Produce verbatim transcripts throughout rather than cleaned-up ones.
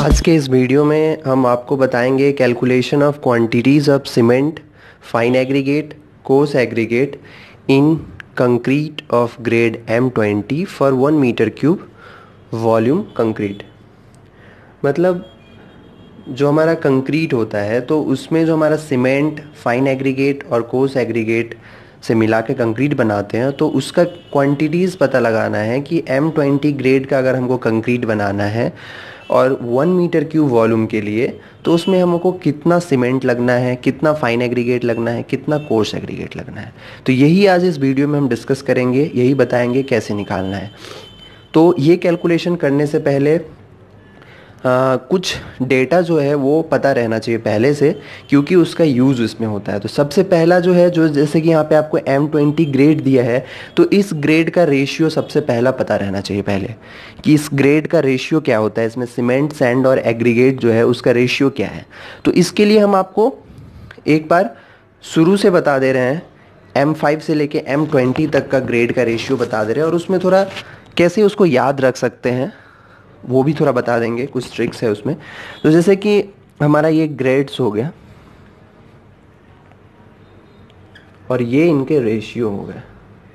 आज के इस वीडियो में हम आपको बताएंगे calculation of quantities of cement, fine aggregate, coarse aggregate in concrete of grade M twenty for one metre cube volume concrete. मतलब जो हमारा कंक्रीट होता है तो उसमें जो हमारा सीमेंट, फाइन एग्रीगेट और कोर्स एग्रीगेट से मिला के कंक्रीट बनाते हैं तो उसका क्वांटिटीज़ पता लगाना है कि एम ट्वेंटी ग्रेड का अगर हमको कंक्रीट बनाना है और वन मीटर क्यूब वॉल्यूम के लिए तो उसमें हमको कितना सीमेंट लगना है, कितना फाइन एग्रीगेट लगना है, कितना कोर्स एग्रीगेट लगना है। तो यही आज इस वीडियो में हम डिस्कस करेंगे, यही बताएंगे कैसे निकालना है। तो ये कैलकुलेशन करने से पहले आ, कुछ डेटा जो है वो पता रहना चाहिए पहले से, क्योंकि उसका यूज़ इसमें होता है। तो सबसे पहला जो है, जो जैसे कि यहाँ पे आपको एम ट्वेंटी ग्रेड दिया है तो इस ग्रेड का रेशियो सबसे पहला पता रहना चाहिए पहले कि इस ग्रेड का रेशियो क्या होता है, इसमें सीमेंट, सैंड और एग्रीगेट जो है उसका रेशियो क्या है। तो इसके लिए हम आपको एक बार शुरू से बता दे रहे हैं, एम फाइव से लेके एम ट्वेंटी तक का ग्रेड का रेशियो बता दे रहे हैं और उसमें थोड़ा कैसे उसको याद रख सकते हैं वो भी थोड़ा बता देंगे, कुछ ट्रिक्स है उसमें। तो जैसे कि हमारा ये ग्रेड्स हो गया और ये इनके रेशियो हो गए,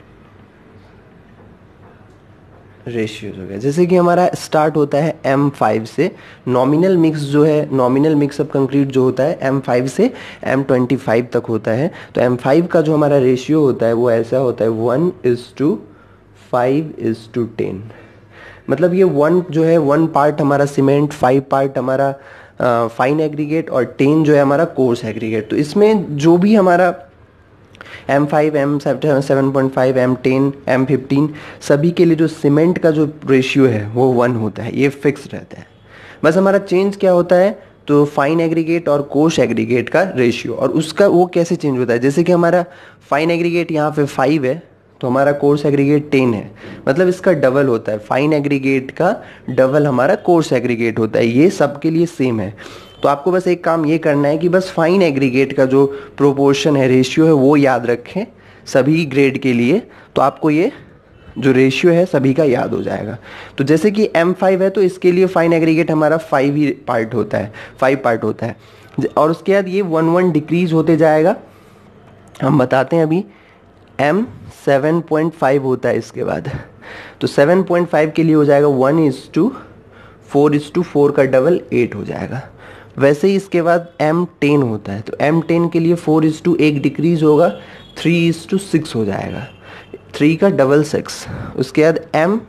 रेशियोज हो गया। जैसे कि हमारा स्टार्ट होता है एम फाइव से, नॉमिनल मिक्स जो है, नॉमिनल मिक्स ऑफ कंक्रीट जो होता है एम फाइव से एम ट्वेंटी फाइव तक होता है। तो एम फाइव का जो हमारा रेशियो होता है वो ऐसा होता है one is to five is to ten. मतलब ये वन जो है, वन पार्ट हमारा सीमेंट, फाइव पार्ट हमारा फाइन एग्रीगेट और टेन जो है हमारा कोर्स एग्रीगेट। तो इसमें जो भी हमारा M five, M seven point five, M ten, M fifteen सभी के लिए जो सीमेंट का जो रेशियो है वो वन होता है, ये फिक्स रहता है। बस हमारा चेंज क्या होता है, तो फाइन एग्रीगेट और कोर्स एग्रीगेट का रेशियो, और उसका वो कैसे चेंज होता है। जैसे कि हमारा फाइन एग्रीगेट यहाँ पे फाइव है तो हमारा कोर्स एग्रीगेट टेन है, मतलब इसका डबल होता है। फाइन एग्रीगेट का डबल हमारा कोर्स एग्रीगेट होता है। ये सबके लिए सेम है। तो आपको बस एक काम ये करना है कि बस फाइन एग्रीगेट का जो प्रोपोर्शन है, रेशियो है, वो याद रखें सभी ग्रेड के लिए। तो आपको ये जो रेशियो है सभी का याद हो जाएगा। तो जैसे कि एम फाइव है तो इसके लिए फाइन एग्रीगेट हमारा फाइव ही पार्ट होता है, फाइव पार्ट होता है। और उसके बाद ये वन वन डिक्रीज होते जाएगा। हम बताते हैं अभी, एम सेवन पॉइंट फाइव होता है इसके बाद। तो सेवन पॉइंट फाइव के लिए हो जाएगा one is to four is to four का डबल एट हो जाएगा। वैसे ही इसके बाद एम टेन होता है तो एम टेन के लिए फोर इज टू एक डिक्रीज होगा, थ्री इज टू सिक्स हो जाएगा, थ्री का डबल सिक्स। उसके बाद एम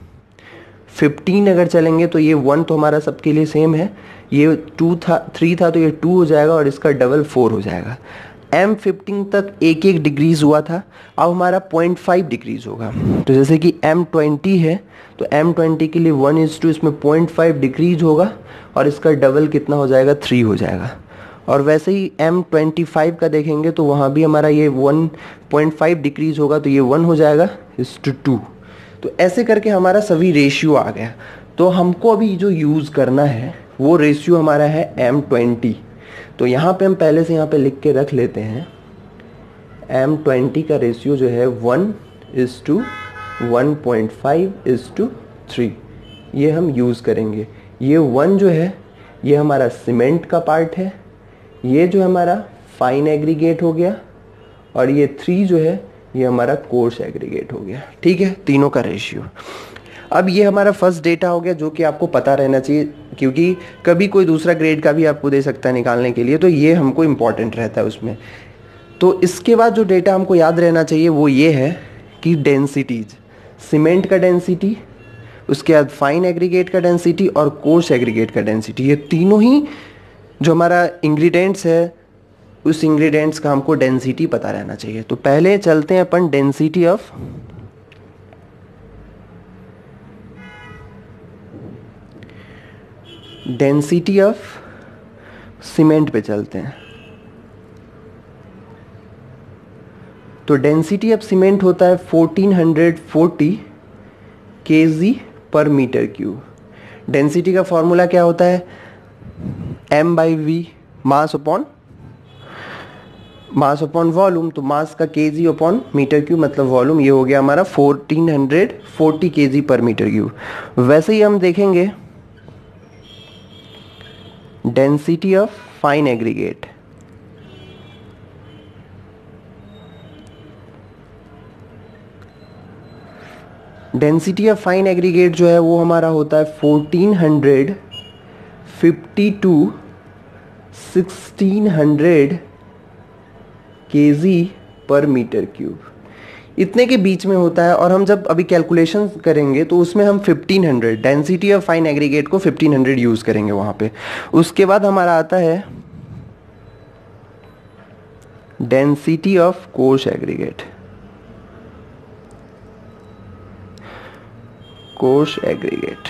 फिफ्टीन अगर चलेंगे तो ये वन तो हमारा सबके लिए सेम है, ये टू था, थ्री था तो ये टू हो जाएगा और इसका डबल फोर हो जाएगा। एम फिफ्टीन तक एक एक डिक्रीज हुआ था, अब हमारा पॉइंट फाइव डिक्रीज होगा। तो जैसे कि एम ट्वेंटी है तो एम ट्वेंटी के लिए वन इज टू, इसमें पॉइंट फाइव डिक्रीज होगा और इसका डबल कितना हो जाएगा, थ्री हो जाएगा। और वैसे ही एम ट्वेंटी फाइव का देखेंगे तो वहाँ भी हमारा ये वन पॉइंट फाइव डिक्रीज होगा तो ये वन हो जाएगा इज टू टू। तो ऐसे करके हमारा सभी रेशियो आ गया। तो हमको अभी जो यूज़ करना है वो रेशियो हमारा है एम ट्वेंटी। तो यहाँ पे हम पहले से यहाँ पे लिख के रख लेते हैं, एम ट्वेंटी का रेशियो जो है one is to one point five is to three, ये हम यूज़ करेंगे। ये वन जो है ये हमारा सीमेंट का पार्ट है, ये जो हमारा फाइन एग्रीगेट हो गया और ये थ्री जो है ये हमारा कोर्स एग्रीगेट हो गया। ठीक है, तीनों का रेशियो। अब ये हमारा फर्स्ट डेटा हो गया जो कि आपको पता रहना चाहिए, क्योंकि कभी कोई दूसरा ग्रेड का भी आपको दे सकता है निकालने के लिए, तो ये हमको इम्पॉर्टेंट रहता है उसमें। तो इसके बाद जो डेटा हमको याद रहना चाहिए वो ये है कि डेंसिटीज, सीमेंट का डेंसिटी, उसके बाद फाइन एग्रीगेट का डेंसिटी और कोर्स एग्रीगेट का डेंसिटी, ये तीनों ही जो हमारा इंग्रेडिएंट्स है उस इंग्रेडिएंट्स का हमको डेंसिटी पता रहना चाहिए। तो पहले चलते हैं अपन density of density of cement पे चलते हैं। तो डेंसिटी ऑफ सीमेंट होता है fourteen forty KG per meter cube. Density का फॉर्मूला क्या होता है, M by V, mass upon mass upon volume. तो मास का केजी अपॉन मीटर क्यूब मतलब वॉल्यूम, ये हो गया हमारा fourteen forty KG per meter cube. वैसे ही हम देखेंगे density of fine aggregate, density of fine aggregate जो है वो हमारा होता है fourteen hundred fifty to sixteen hundred KG per meter cube, इतने के बीच में होता है। और हम जब अभी कैलकुलेशन करेंगे तो उसमें हम fifteen hundred density of fine aggregate को फिफ्टीन हंड्रेड यूज करेंगे वहां पे। उसके बाद हमारा आता है density of coarse aggregate, coarse aggregate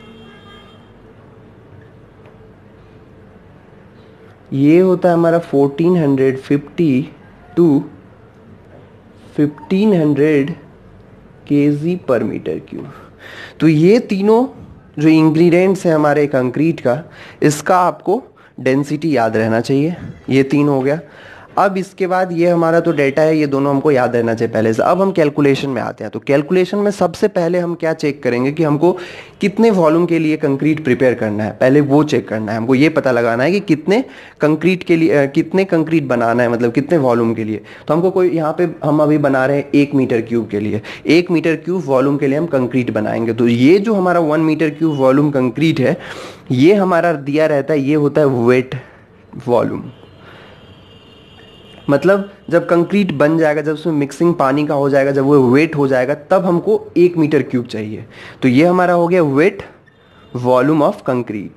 ये होता है हमारा fourteen hundred fifty to fifteen hundred KG per meter cube. तो ये तीनों जो इंग्रेडिएंट्स है हमारे कंक्रीट का, इसका आपको डेंसिटी याद रहना चाहिए। ये तीन हो गया। अब इसके बाद ये हमारा तो डेटा है, ये दोनों हमको याद रहना चाहिए पहले से। अब हम कैलकुलेशन में आते हैं। तो कैलकुलेशन में सबसे पहले हम क्या चेक करेंगे कि हमको कितने वॉल्यूम के लिए कंक्रीट प्रिपेयर करना है, पहले वो चेक करना है। हमको ये पता लगाना है कि कितने कंक्रीट के लिए, कितने कंक्रीट बनाना है, मतलब कितने वॉल्यूम के लिए। तो हमको कोई यहाँ पे हम अभी बना रहे हैं एक मीटर क्यूब के लिए, एक मीटर क्यूब वॉल्यूम के लिए हम कंक्रीट बनाएंगे। तो ये जो हमारा one metre cube volume concrete है, ये हमारा दिया रहता है, ये होता है वेट वॉल्यूम। मतलब जब कंक्रीट बन जाएगा, जब उसमें मिक्सिंग पानी का हो जाएगा, जब वो वेट हो जाएगा, तब हमको एक मीटर क्यूब चाहिए। तो ये हमारा हो गया वेट वॉल्यूम ऑफ कंक्रीट,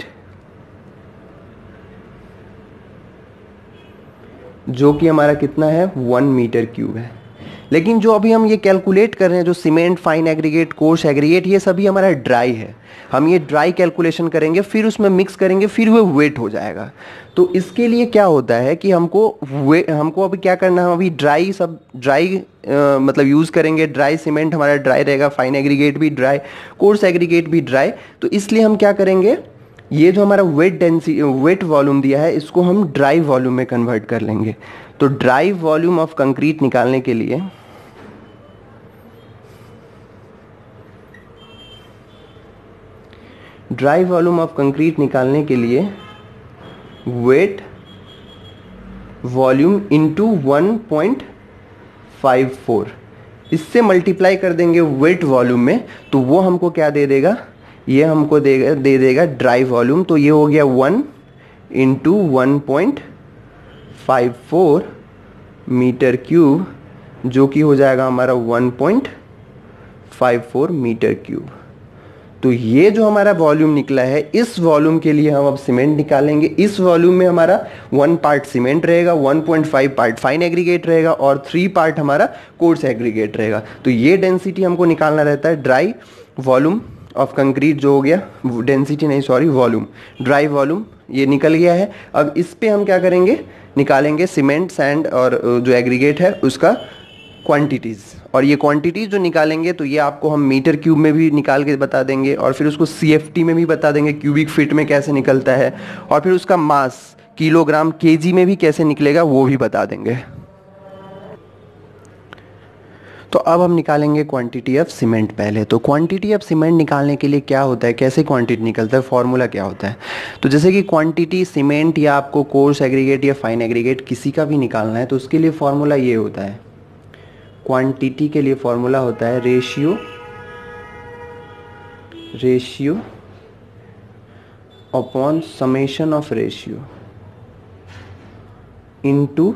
जो कि हमारा कितना है, वन मीटर क्यूब है। लेकिन जो अभी हम ये कैलकुलेट कर रहे हैं, जो cement, fine aggregate, coarse aggregate, ये सभी हमारा ड्राई है। हम ये ड्राई कैलकुलेशन करेंगे, फिर उसमें मिक्स करेंगे, फिर वो वेट हो जाएगा। तो इसके लिए क्या होता है कि हमको वे हमको अभी क्या करना है, अभी ड्राई सब ड्राई आ, मतलब यूज़ करेंगे। ड्राई सीमेंट हमारा ड्राई रहेगा, फाइन एग्रीगेट भी ड्राई, कोर्स एग्रीगेट भी ड्राई। तो इसलिए हम क्या करेंगे, ये जो हमारा वेट डेंसिटी, वेट वॉल्यूम दिया है, इसको हम ड्राई वॉल्यूम में कन्वर्ट कर लेंगे। तो ड्राई वॉल्यूम ऑफ कंक्रीट निकालने के लिए ड्राई वॉल्यूम ऑफ कंक्रीट निकालने के लिए wet volume into one point five four, इससे मल्टीप्लाई कर देंगे वेट वॉल्यूम में, तो वो हमको क्या दे देगा, ये हमको देगा दे देगा ड्राई वॉल्यूम। तो ये हो गया one into one point five four meter cube, जो कि हो जाएगा हमारा one point five four meter cube. तो ये जो हमारा वॉल्यूम निकला है, इस वॉल्यूम के लिए हम अब सीमेंट निकालेंगे। इस वॉल्यूम में हमारा वन पार्ट सीमेंट रहेगा, one point five part fine aggregate रहेगा और थ्री पार्ट हमारा कोर्स एग्रीगेट रहेगा। तो ये डेंसिटी हमको निकालना रहता है ड्राई वॉल्यूम ऑफ कंक्रीट, जो हो गया डेंसिटी नहीं सॉरी वॉल्यूम, ड्राई वॉल्यूम ये निकल गया है। अब इस पे हम क्या करेंगे, निकालेंगे सीमेंट, सैंड और जो एग्रीगेट है उसका क्वांटिटीज़। और ये क्वांटिटीज़ जो निकालेंगे तो ये आपको हम मीटर क्यूब में भी निकाल के बता देंगे, और फिर उसको सीएफटी में भी बता देंगे, क्यूबिक फीट में कैसे निकलता है, और फिर उसका मास किलोग्राम केजी में भी कैसे निकलेगा वो भी बता देंगे। तो अब हम निकालेंगे क्वांटिटी ऑफ सीमेंट पहले। तो क्वांटिटी ऑफ सीमेंट निकालने के लिए क्या होता है, कैसे क्वांटिटी निकलता है, फॉर्मूला क्या होता है। तो जैसे कि क्वांटिटी सीमेंट या आपको कोर्स एग्रीगेट या फाइन एग्रीगेट किसी का भी निकालना है, तो उसके लिए फॉर्मूला ये होता है, क्वांटिटी के लिए फॉर्मूला होता है ratio ratio upon summation of ratio into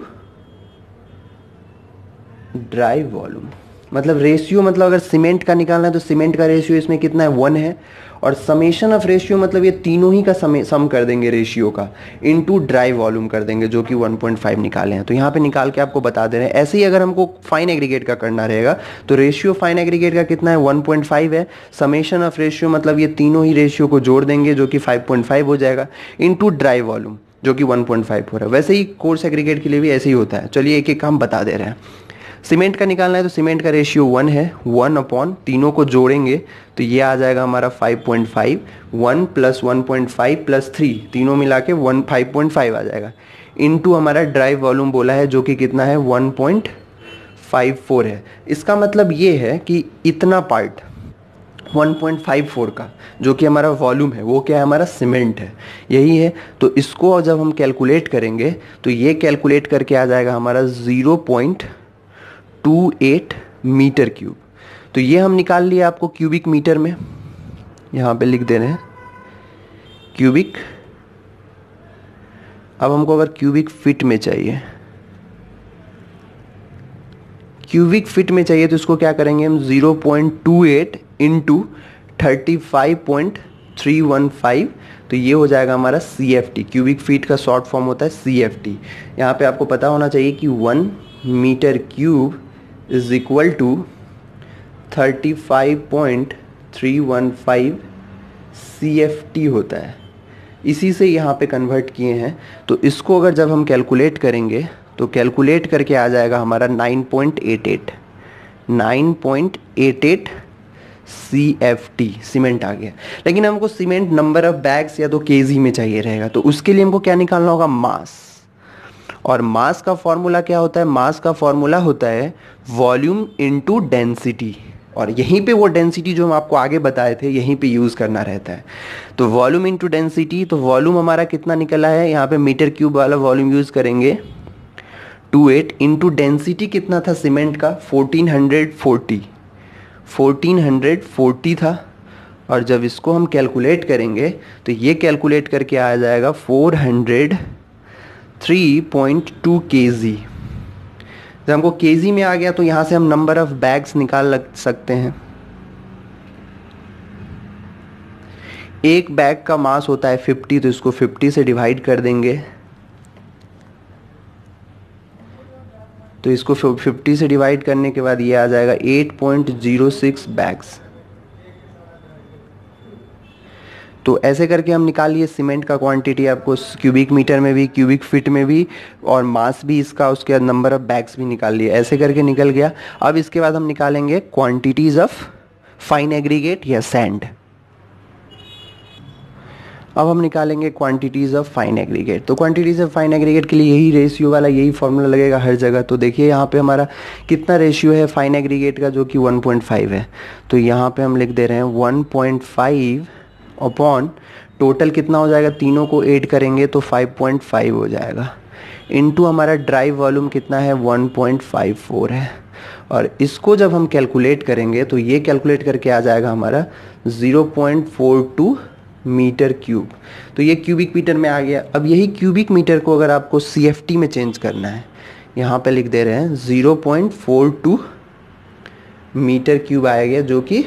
dry volume. मतलब रेशियो मतलब अगर सीमेंट का निकालना है तो सीमेंट का रेशियो इसमें कितना है, वन है, और समेशन ऑफ रेशियो मतलब ये तीनों ही का सम सम कर देंगे रेशियो का, इनटू ड्राई वॉल्यूम कर देंगे, जो कि वन पॉइंट फाइव निकाले हैं। तो यहाँ पे निकाल के आपको बता दे रहे हैं। ऐसे ही अगर हमको फाइन एग्रीगेट का करना रहेगा तो रेशियो फाइन एग्रीगेट का कितना है, वन पॉइंट फाइव है। समेशन ऑफ रेशियो मतलब ये तीनों ही रेशियो को जोड़ देंगे, जो कि फाइव पॉइंट फाइव हो जाएगा, इनटू ड्राई वॉल्यूम जो कि वन पॉइंट फाइव फोर है। वैसे ही कोर्स एग्रीगेट के लिए भी ऐसे ही होता है। चलिए एक एक हम बता दे रहे हैं। सीमेंट का निकालना है तो सीमेंट का रेशियो वन है, वन अपॉन तीनों को जोड़ेंगे तो ये आ जाएगा हमारा five point five, one plus one point five plus three, तीनों मिला के वन फाइव पॉइंट फाइव आ जाएगा, इनटू हमारा ड्राई वॉल्यूम बोला है जो कि कितना है, वन पॉइंट फाइव फोर है। इसका मतलब ये है कि इतना part one point five four का जो कि हमारा वॉल्यूम है वो क्या है, हमारा सीमेंट है, यही है। तो इसको जब हम कैलकुलेट करेंगे तो ये कैलकुलेट करके आ जाएगा हमारा zero point two eight meter cube. तो ये हम निकाल लिए आपको क्यूबिक मीटर में, यहाँ पे लिख दे रहे हैं क्यूबिक। अब हमको अगर क्यूबिक फिट में चाहिए, क्यूबिक फिट में चाहिए तो इसको क्या करेंगे हम, zero point two eight into thirty five point three one five, तो ये हो जाएगा हमारा C F T. Cubic feet का शॉर्ट फॉर्म होता है सी एफ टी। यहाँ पे आपको पता होना चाहिए कि one metre cube is equal to thirty five point three one five C F T होता है, इसी से यहाँ पे कन्वर्ट किए हैं। तो इसको अगर जब हम कैलकुलेट करेंगे तो कैलकुलेट करके आ जाएगा हमारा nine point eight eight, nine point eight eight C F T, cement आ गया। लेकिन हमको सीमेंट नंबर ऑफ बैग्स या तो केजी में चाहिए रहेगा, तो उसके लिए हमको क्या निकालना होगा, मास। और मास का फॉर्मूला क्या होता है, मास का फॉर्मूला होता है वॉल्यूम इनटू डेंसिटी, और यहीं पे वो डेंसिटी जो हम आपको आगे बताए थे यहीं पे यूज़ करना रहता है। तो वॉल्यूम इनटू डेंसिटी, तो वॉल्यूम हमारा कितना निकला है, यहाँ पे मीटर क्यूब वाला वॉल्यूम यूज़ करेंगे टू एट, इंटू डेंसिटी कितना था सीमेंट का, fourteen hundred forty, fourteen hundred forty था। और जब इसको हम कैलकुलेट करेंगे तो ये कैलकुलेट करके आ जाएगा four hundred three point two KG. जब हमको केजी में आ गया तो यहाँ से हम नंबर ऑफ बैग्स निकाल लग सकते हैं। एक बैग का मास होता है फिफ्टी, तो इसको फिफ्टी से डिवाइड कर देंगे, तो इसको फिफ्टी से डिवाइड करने के बाद ये आ जाएगा eight point zero six bags. तो ऐसे करके हम निकाल लिए सीमेंट का क्वांटिटी, आपको क्यूबिक मीटर में भी, क्यूबिक फिट में भी, और मास भी इसका, उसके बाद नंबर ऑफ बैग्स भी निकाल लिए। ऐसे करके निकल गया। अब इसके बाद हम निकालेंगे क्वांटिटीज ऑफ फाइन एग्रीगेट या सैंड। अब हम निकालेंगे क्वांटिटीज़ ऑफ फाइन एग्रीगेट। तो क्वांटिटीज़ ऑफ फाइन एग्रीगेट के लिए यही रेशियो वाला यही फॉर्मूला लगेगा हर जगह। तो देखिए यहाँ पे हमारा कितना रेशियो है फाइन एग्रीगेट का, जो कि वन पॉइंट फाइव है। तो यहाँ पे हम लिख दे रहे हैं one point five upon total कितना हो जाएगा, तीनों को ऐड करेंगे तो फाइव पॉइंट फाइव हो जाएगा, इनटू हमारा ड्राई वॉल्यूम कितना है, वन पॉइंट फाइव फोर है। और इसको जब हम कैलकुलेट करेंगे तो ये कैलकुलेट करके आ जाएगा हमारा zero point four two meter cube. तो ये क्यूबिक मीटर में आ गया। अब यही क्यूबिक मीटर को अगर आपको सी एफ टी में चेंज करना है, यहाँ पे लिख दे रहे हैं zero point four two meter cube आया गया, जो कि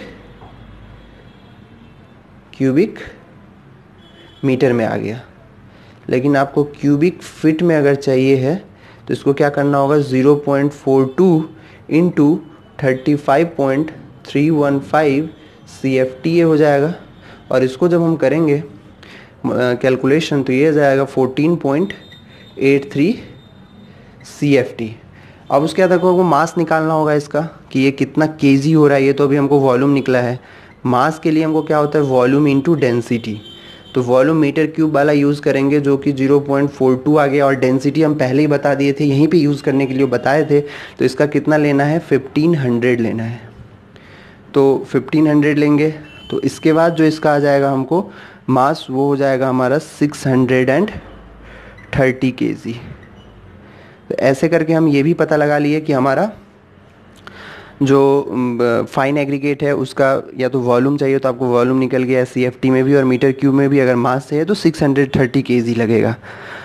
क्यूबिक मीटर में आ गया। लेकिन आपको क्यूबिक फिट में अगर चाहिए है तो इसको क्या करना होगा, zero point four two into thirty five point three one five C F T ये हो जाएगा। और इसको जब हम करेंगे कैलकुलेशन तो ये आ जाएगा fourteen point eight three C F T. अब उसके बाद आपको मास निकालना होगा इसका कि ये कितना केजी हो रहा है। ये तो अभी हमको वॉल्यूम निकला है। मास के लिए हमको क्या होता है, वॉल्यूम इनटू डेंसिटी। तो वॉल्यूम मीटर क्यूब वाला यूज़ करेंगे जो कि ज़ीरो पॉइंट फोर टू आ गया, और डेंसिटी हम पहले ही बता दिए थे, यहीं पे यूज़ करने के लिए बताए थे। तो इसका कितना लेना है, फिफ्टीन हंड्रेड लेना है। तो फिफ्टीन हंड्रेड लेंगे तो इसके बाद जो इसका आ जाएगा हमको मास, वो हो जाएगा हमारा six hundred and thirty KG. तो ऐसे करके हम ये भी पता लगा लिए कि हमारा जो फाइन एग्रीगेट है उसका या तो वॉल्यूम चाहिए तो आपको वॉल्यूम निकल गया सी एफ टी में भी, और मीटर क्यूब में भी अगर मास चाहिए तो सिक्स हंड्रेड थर्टी केजी लगेगा।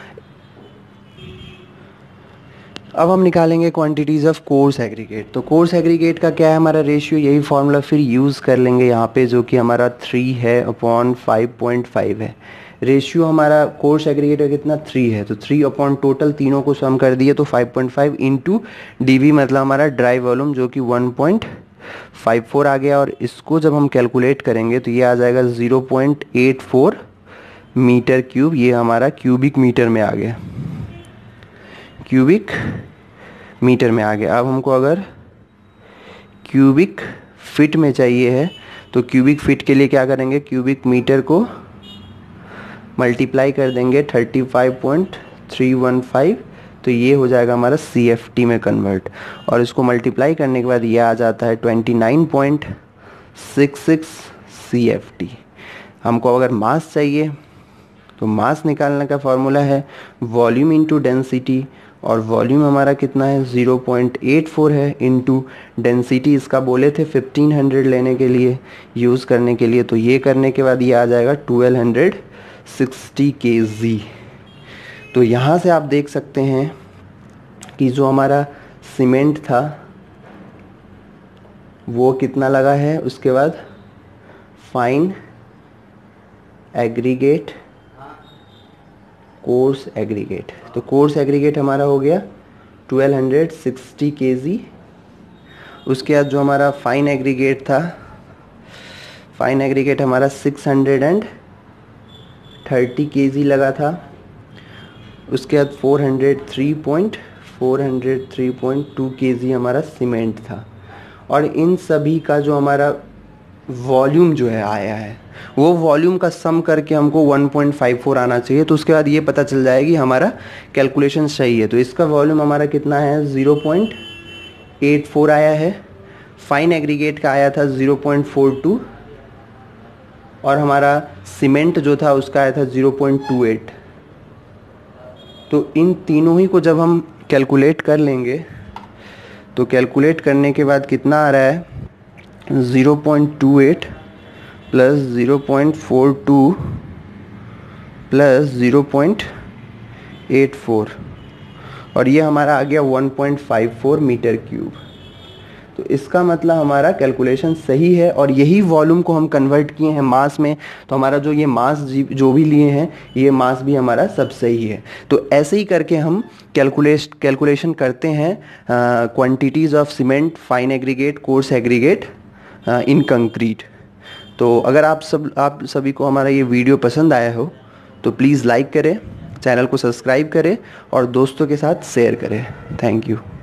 अब हम निकालेंगे क्वांटिटीज़ ऑफ कोर्स एग्रीगेट। तो कोर्स एग्रीगेट का क्या है हमारा रेशियो, यही फॉर्मूला फिर यूज़ कर लेंगे यहाँ पे, जो कि हमारा थ्री है अपॉन फाइव पॉइंट फाइव है। रेशियो हमारा कोर्स एग्रीगेट का कितना, थ्री है। तो थ्री अपॉन टोटल तीनों को सम कर दिए तो five point five into D V, मतलब हमारा ड्राई वॉल्यूम जो कि वन पॉइंट फाइव फोर आ गया। और इसको जब हम कैलकुलेट करेंगे तो ये आ जाएगा zero point eight four meter cube. ये हमारा क्यूबिक मीटर में आ गया, क्यूबिक मीटर में आ गया। अब हमको अगर क्यूबिक फिट में चाहिए है तो क्यूबिक फिट के लिए क्या करेंगे, क्यूबिक मीटर को मल्टीप्लाई कर देंगे thirty five point three one five, तो ये हो जाएगा हमारा सी एफ टी में कन्वर्ट। और इसको मल्टीप्लाई करने के बाद ये आ जाता है twenty nine point six six C F T. हमको अगर मास चाहिए तो मास निकालने का फॉर्मूला है वॉल्यूम इंटू डेंसिटी, और वॉल्यूम हमारा कितना है ज़ीरो पॉइंट एट फोर है, इंटू डेंसिटी इसका बोले थे फिफ्टीन हंड्रेड लेने के लिए, यूज़ करने के लिए, तो ये करने के बाद ये आ जाएगा ट्वेल्व सिक्सटी के जी। तो यहाँ से आप देख सकते हैं कि जो हमारा सीमेंट था वो कितना लगा है। उसके बाद फाइन एग्रीगेट, कोर्स एग्रीगेट, तो कोर्स एग्रीगेट हमारा हो गया ट्वेल्व सिक्सटी के जी। उसके बाद जो हमारा फाइन एग्रीगेट था, फाइन एग्रीगेट हमारा six hundred thirty K G लगा था। उसके बाद four hundred three point four hundred three point two K G हमारा सीमेंट था। और इन सभी का जो हमारा वॉल्यूम जो है आया है वो वॉल्यूम का सम करके हमको वन पॉइंट फाइव फोर आना चाहिए। तो उसके बाद ये पता चल जाएगी हमारा कैलकुलेशन सही है। तो इसका वॉल्यूम हमारा कितना है ज़ीरो पॉइंट एट फोर आया है, फाइन एग्रीगेट का आया था ज़ीरो पॉइंट फोर टू, और हमारा सीमेंट जो था उसका आया था ज़ीरो पॉइंट टू एट। तो इन तीनों ही को जब हम कैलकुलेट कर लेंगे तो कैलकुलेट करने के बाद कितना आ रहा है zero point two eight plus zero point four two plus zero point eight four, और ये हमारा आ गया one point five four meter cube. तो इसका मतलब हमारा कैलकुलेशन सही है, और यही वॉल्यूम को हम कन्वर्ट किए हैं मास में। तो हमारा जो ये मास जो भी लिए हैं ये मास भी हमारा सब सही है। तो ऐसे ही करके हम कैलकुलेश कैलकुलेशन करते हैं quantities of cement, fine aggregate, coarse aggregate in concrete. तो अगर आप सब आप सभी को हमारा ये वीडियो पसंद आया हो तो प्लीज़ लाइक करें, चैनल को सब्सक्राइब करें और दोस्तों के साथ शेयर करें। Thank you.